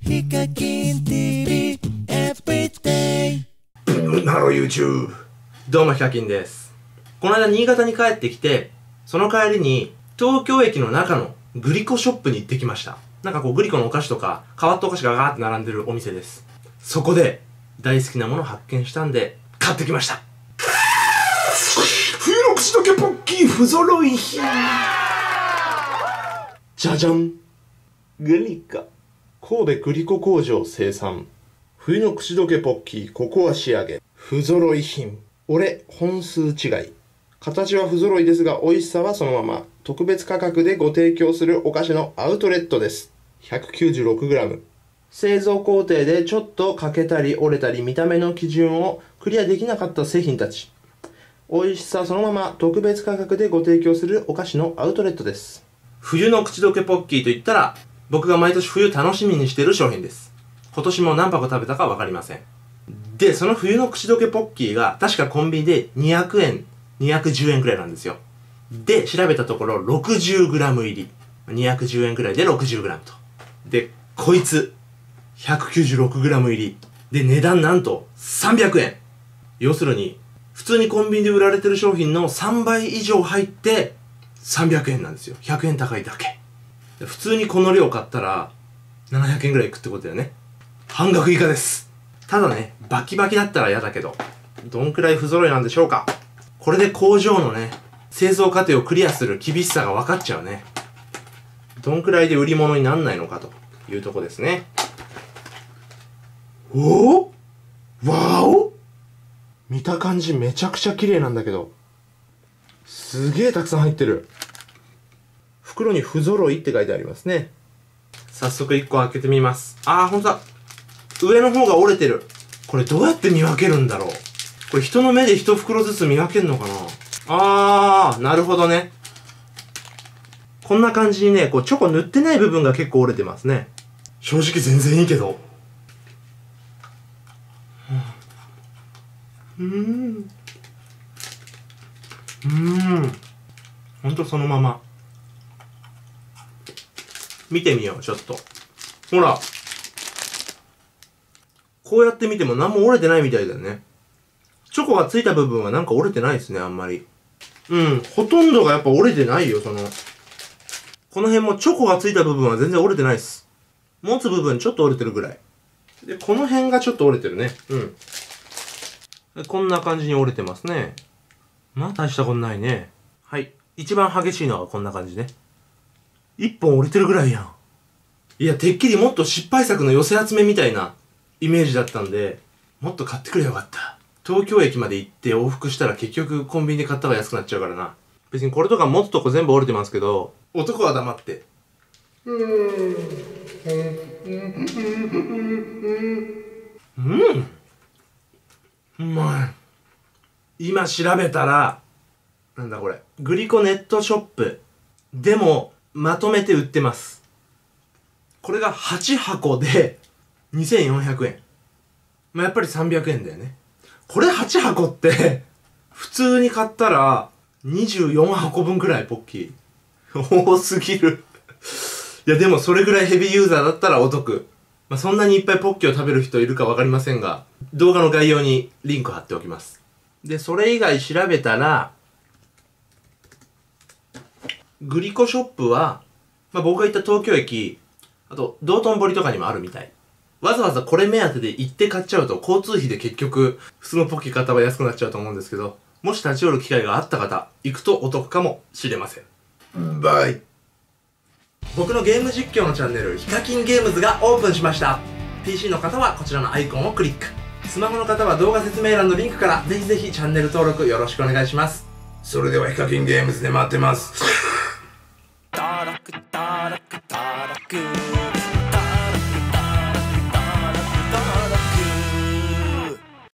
ヒカキン TV Everyday。 ハロー YouTube。どうもヒカキンです。この間新潟に帰ってきて、その帰りに東京駅の中のグリコショップに行ってきました。なんかこうグリコのお菓子とか変わったお菓子がガーって並んでるお店です。そこで大好きなものを発見したんで買ってきました。 冬の口どけポッキー不揃い品。 じゃじゃん。グリコ神戸グリコ工場生産、冬の口どけポッキーココア仕上げ不揃い品。本数違い。形は不揃いですが美味しさはそのまま。特別価格でご提供するお菓子のアウトレットです。 196g。 製造工程でちょっと欠けたり折れたり見た目の基準をクリアできなかった製品たち。美味しさそのまま特別価格でご提供するお菓子のアウトレットです。冬の口どけポッキーといったら僕が毎年冬楽しみにしている商品です。今年も何箱食べたかわかりません。で、その冬の口どけポッキーが確かコンビニで200円、210円くらいなんですよ。で、調べたところ 60g 入り。210円くらいで 60g と。で、こいつ 196g 入り。で、値段なんと300円。要するに、普通にコンビニで売られてる商品の3倍以上入って300円なんですよ。100円高いだけ。普通にこの量買ったら700円ぐらいいくってことだよね。半額以下です。ただね、バキバキだったら嫌だけど、どんくらい不揃いなんでしょうか。これで工場のね、製造過程をクリアする厳しさが分かっちゃうね。どんくらいで売り物になんないのかというとこですね。おお、わお、見た感じめちゃくちゃ綺麗なんだけど、すげえたくさん入ってる。袋に不揃いって書いてありますね。早速1個開けてみます。あー、ほんとだ。上の方が折れてる。これどうやって見分けるんだろう。これ人の目で1袋ずつ見分けるのかな。あー、なるほどね。こんな感じにね、こうチョコ塗ってない部分が結構折れてますね。正直全然いいけど。ほんとそのまま。見てみよう、ちょっと。ほら。こうやって見ても何も折れてないみたいだよね。チョコがついた部分はなんか折れてないですね、あんまり。ほとんどがやっぱ折れてないよ、この辺もチョコがついた部分は全然折れてないです。持つ部分ちょっと折れてるぐらい。で、この辺がちょっと折れてるね。こんな感じに折れてますね。まあ大したことないね。はい。一番激しいのはこんな感じね。一本折れてるぐらいやん。いや、てっきりもっと失敗作の寄せ集めみたいなイメージだったんで、もっと買ってくれよかった。東京駅まで行って往復したら結局コンビニで買った方が安くなっちゃうからな。別にこれとか持つとこ全部折れてますけど、男は黙って。うまい。今調べたら、なんだこれ。グリコネットショップでもまとめて売ってます。これが8箱で2400円。まあ、やっぱり300円だよね。これ8箱って、普通に買ったら24箱分くらいポッキー。多すぎる。いやでもそれぐらいヘビーユーザーだったらお得。まあ、そんなにいっぱいポッキーを食べる人いるかわかりませんが、動画の概要にリンク貼っておきます。で、それ以外調べたら、グリコショップは、まあ、僕が行った東京駅、あと道頓堀とかにもあるみたい。わざわざこれ目当てで行って買っちゃうと交通費で結局普通のポッキー買った方が安くなっちゃうと思うんですけど、もし立ち寄る機会があった方、行くとお得かもしれません。バイ。僕のゲーム実況のチャンネル、ヒカキンゲームズがオープンしました。PC の方はこちらのアイコンをクリック。スマホの方は動画説明欄のリンクからぜひぜひチャンネル登録よろしくお願いします。 それではヒカキンゲームズで待ってます。 タラクタラクタラク